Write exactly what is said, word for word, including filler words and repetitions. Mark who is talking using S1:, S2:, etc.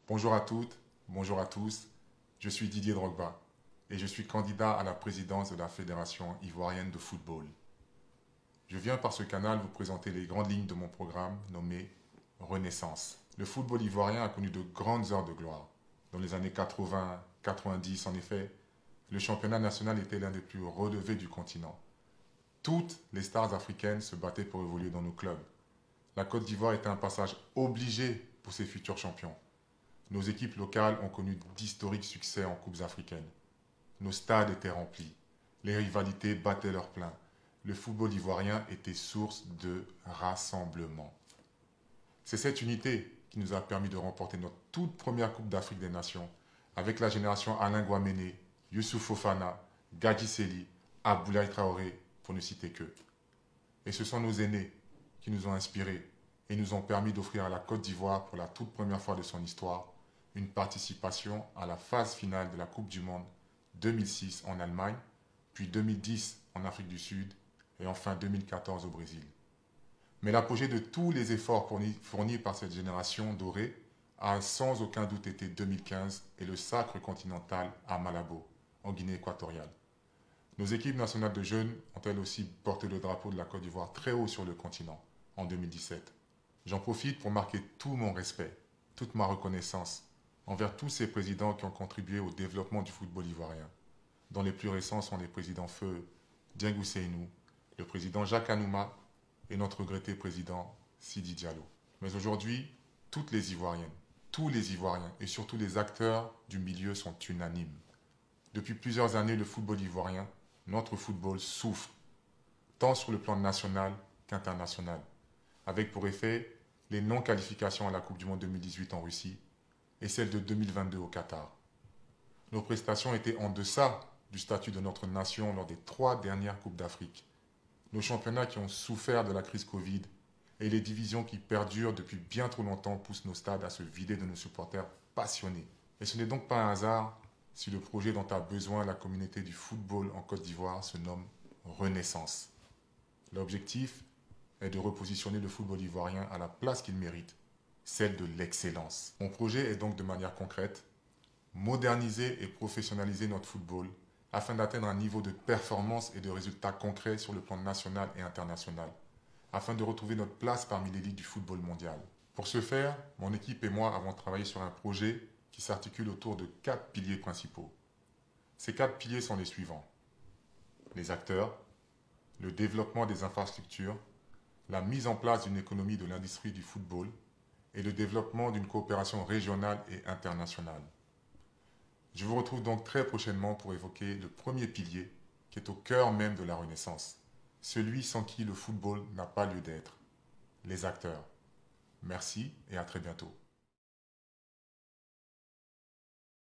S1: Bonjour à toutes, bonjour à tous. Je suis Didier Drogba et je suis candidat à la présidence de la Fédération ivoirienne de football. Je viens par ce canal vous présenter les grandes lignes de mon programme nommé Renaissance. Le football ivoirien a connu de grandes heures de gloire. Dans les années quatre-vingts quatre-vingt-dix, en effet, le championnat national était l'un des plus relevés du continent. Toutes les stars africaines se battaient pour évoluer dans nos clubs. La Côte d'Ivoire était un passage obligé pour ses futurs champions. Nos équipes locales ont connu d'historiques succès en coupes africaines. Nos stades étaient remplis. Les rivalités battaient leur plein. Le football ivoirien était source de rassemblement. C'est cette unité qui nous a permis de remporter notre toute première Coupe d'Afrique des Nations avec la génération Alain Guaméné, Youssouf Fofana, Gadji Seli, Aboulaye Traoré, pour ne citer qu'eux. Et ce sont nos aînés qui nous ont inspirés et nous ont permis d'offrir à la Côte d'Ivoire pour la toute première fois de son histoire une participation à la phase finale de la Coupe du Monde deux mille six en Allemagne, puis deux mille dix en Afrique du Sud et enfin deux mille quatorze au Brésil. Mais l'apogée de tous les efforts fournis, fournis par cette génération dorée a sans aucun doute été deux mille quinze et le sacre continental à Malabo, en Guinée équatoriale. Nos équipes nationales de jeunes ont elles aussi porté le drapeau de la Côte d'Ivoire très haut sur le continent en deux mille dix-sept. J'en profite pour marquer tout mon respect, toute ma reconnaissance envers tous ces présidents qui ont contribué au développement du football ivoirien, dont les plus récents sont les présidents feu Dieng Ousseinou, le président Jacques Anouma et notre regretté président Sidi Diallo. Mais aujourd'hui, toutes les Ivoiriennes, tous les Ivoiriens et surtout les acteurs du milieu sont unanimes. Depuis plusieurs années, le football ivoirien, notre football, souffre, tant sur le plan national qu'international, avec pour effet les non-qualifications à la Coupe du Monde deux mille dix-huit en Russie et celle de deux mille vingt-deux au Qatar. Nos prestations étaient en deçà du statut de notre nation lors des trois dernières Coupes d'Afrique. Nos championnats qui ont souffert de la crise Covid et les divisions qui perdurent depuis bien trop longtemps poussent nos stades à se vider de nos supporters passionnés. Et ce n'est donc pas un hasard si le projet dont a besoin la communauté du football en Côte d'Ivoire se nomme Renaissance. L'objectif est de repositionner le football ivoirien à la place qu'il mérite, celle de l'excellence. Mon projet est donc de manière concrète, moderniser et professionnaliser notre football afin d'atteindre un niveau de performance et de résultats concrets sur le plan national et international, afin de retrouver notre place parmi l'élite du football mondial. Pour ce faire, mon équipe et moi avons travaillé sur un projet qui s'articule autour de quatre piliers principaux. Ces quatre piliers sont les suivants: les acteurs, le développement des infrastructures, la mise en place d'une économie de l'industrie du football et le développement d'une coopération régionale et internationale. Je vous retrouve donc très prochainement pour évoquer le premier pilier qui est au cœur même de la Renaissance, celui sans qui le football n'a pas lieu d'être, les acteurs. Merci et à très bientôt.